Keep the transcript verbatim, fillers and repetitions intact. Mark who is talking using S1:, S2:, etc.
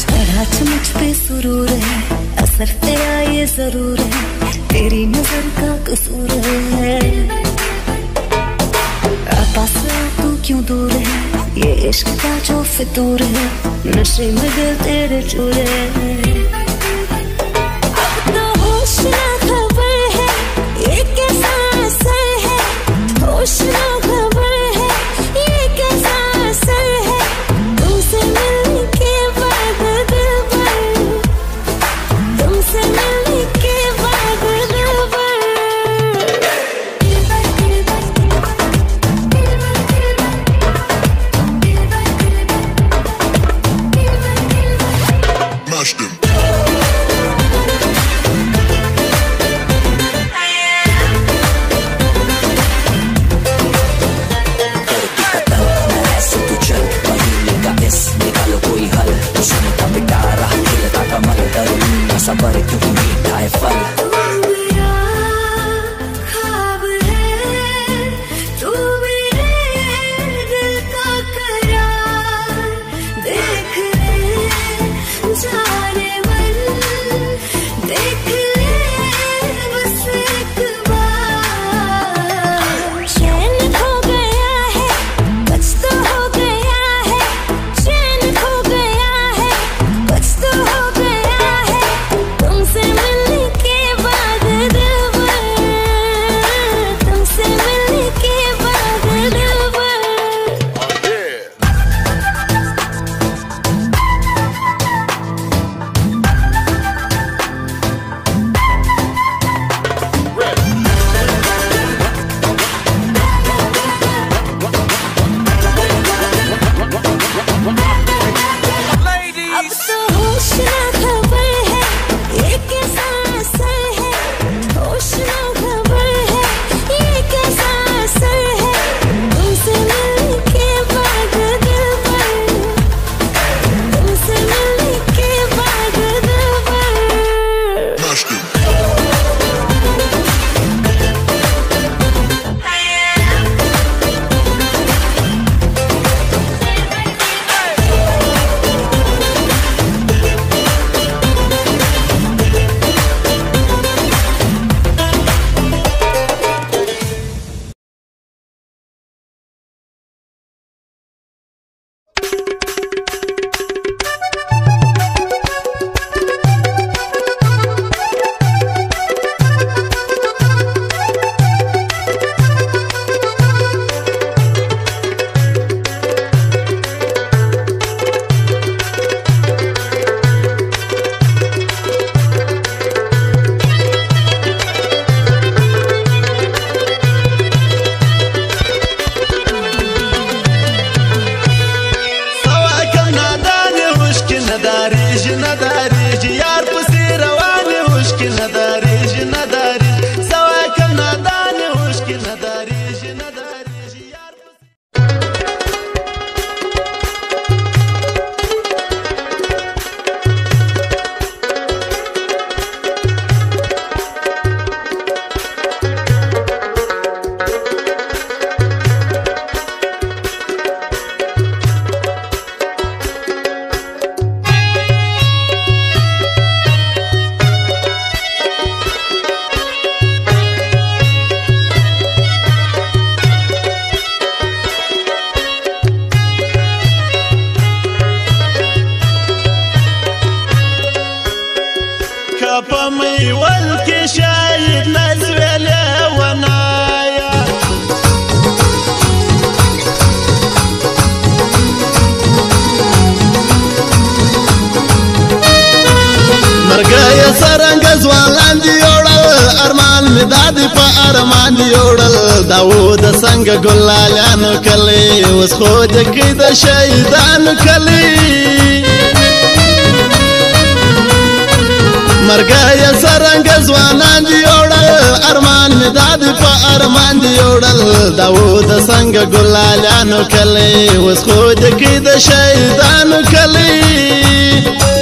S1: मुझ पे सुरूर है, असर तेरा ये जरूर है, तेरी नजर का कसूर है। पास तू क्यों दूर है, ये इश्क का जो फितूर है, नशे में दिल तेरे चूर है। अब तो होश ना खबर है, ये कैसा असर है, होश ना खबर है, ये कैसा असर है, तुमसे मिलने के बाद दिल भर, तुमसे मिलने के बाद दिल भर।
S2: सबर क्यों मीठा है फल,
S1: ख्वाब है तू मेरे दिल का करार, देख ले जाने मन, देख ले बस एक बार। चैन खो गया है, कुछ तो हो गया है, चैन खो गया है, कुछ तो हो गया है, तुमसे मिलने के बाद दिल भर, तुमसे मिलने के बाद दिल भर। अब तो होश ना खबर है, ये कैसा असर है, होश ना खबर है, ये कैसा असर है, तुमसे मिलने के बाद दिल भर, तुमसे मिलने के बाद दिल भर।
S3: كفمي والكشايد نزولة ونايا، مرقايا سرنقز والان ديوڑل، أرمان مدادي فأرمان ديوڑل، داود سنگ قلالانو كلي، وسخوجة كده شايدانو كلي. مرقايا سرنقز وانان ديوڑل، أرمان مدادي فأرمان ديوڑل، داود سنگ قلالانو كلي، وسخوجة كده شايدانو كلي.